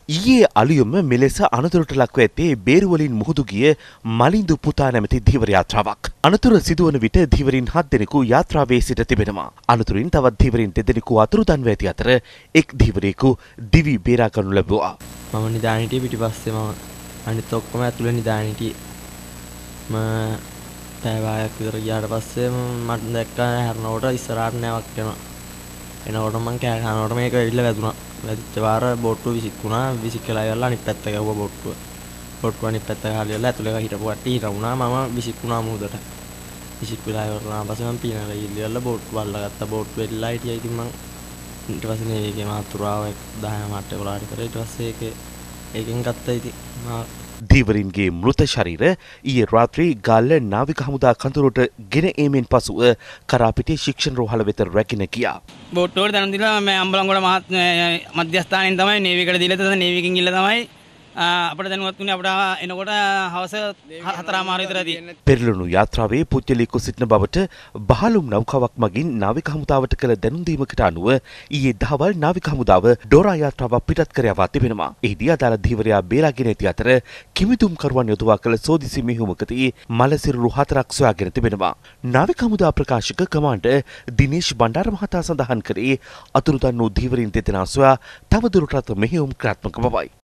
ඊයේ අලුයම මෙලෙස අනතුරට ලක්ව ඇත්තේ බේරුවලින් මුහුදු ගිය මලින්දු පුතා නැමැති ධීවර යාත්‍රාවක්. අනතුර සිදුවන විට ධීවරින් 7 දෙනෙකු යාත්‍රාවේ සිට තිබෙනවා. අනතුරින් තවත් ධීවරින් 2 දෙනෙකු අතුරුදන්ව ඇති අතර එක් ධීවරයෙකු දිවි බේරා ගන්නු ලැබුවා. මම නිදාගෙන හිටියේ පිටිපස්සේ මම අනිත් ඔක්කොම ඇතුලේ නිදාගෙන හිටියේ. මම පැය භාගයක් විතර ගියාට පස්සේ මට දැක්කා හැරෙනකොට ඉස්සරහට නැවක් යනවා. එනකොට මං කෑ ගන්නකොට මේක ඇවිල්ලා වැදුනා. වැදිච්ච වාර බෝට්ටුව විසිකුණා. විසිකලා ඉවරලා අනිත් පැත්ත ගැව්වා බෝට්ටුව. බෝට්ටුව අනිත් පැත්ත ගහලා ඉවරලා ඇතුලේ හිටපු කට්ටිය හිටුණා. මම විසිකුණා මුහුදට. විසිකලා ඉවරලා පස්සේ මං පීනලා ඉල්ලලා බෝට්ටුව අල්ලගත්තා. බෝට්ටුව එල්ලලා හිටියා. ඉතින් මං ඊට පස්සේ මේකේ මාතුරාව 10 මට 11ට කරේ. ඊට පස්සේ ඒකෙන් ගත්තා ඉතින් ධීවරින්ගේ මෘත ශරීර ඊයේ රාත්‍රී ගාල්ල නාවික හමුදා කඳවුරට ගෙන ඒමෙන් පසුව කරාපිටිය ශික්ෂණ රෝහල වෙත රැගෙන ගියා. බෝට්ටුවට දැනුම් දීලා මම අම්බලන්ගොඩ මධ්‍යස්ථානයෙන් තමයි නේවිකට දීලා තියෙන නේවිකින් ගිහලා තමයි අපිට දැනුවත් වුණේ අපිට එනකොට හවස 4:00 විතරදී. පෙරළුණු යාත්‍රාවේ පුජ්‍යලීකු සිටින බවට බහලුම් නෞකාවක් මගින් නාවික හමුදාවට කළ දැනුම් දීමකට අනුව ඊයේ දහවල් නාවික හමුදාව ඩෝරා යාත්‍රාවක් පිටත් කර යවා තිබෙනවා. එහිදී අදාළ ධීවරයා බේරාගෙන ඇති අතර කිමිදුම්කරුවන් යොදවා කළ සෝදිසි මෙහෙයුමකදී මලසිරුරු 4ක් සොයාගෙන තිබෙනවා. නාවික හමුදා ප්‍රකාශක කමාන්ඩර් දිනේෂ් බණ්ඩාර මහතා සඳහන් කරේ අතුරුදන් වූ ධීවරින් 2 දෙනා සොයා තවදුරටත් මෙහෙයුම් ක්‍රියාත්මක බවයි.